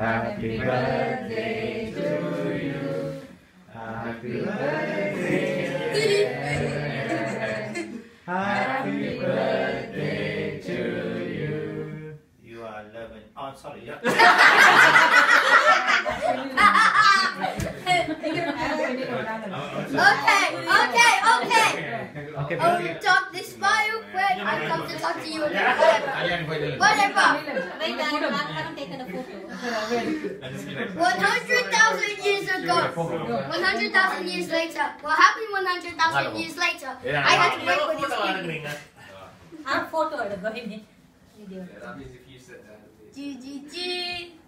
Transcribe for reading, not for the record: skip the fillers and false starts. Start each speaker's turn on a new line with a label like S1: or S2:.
S1: Happy birthday to you. Happy birthday. Happy birthday to you. You are loving. Oh, sorry. Yeah. Okay.
S2: Oh, talk this file quick. I come to talk to you again. Whatever. 100,000 years ago. 100,000 years later. What happened 100,000 years later? I had to wait for this video.
S3: Photo. Video.
S2: G.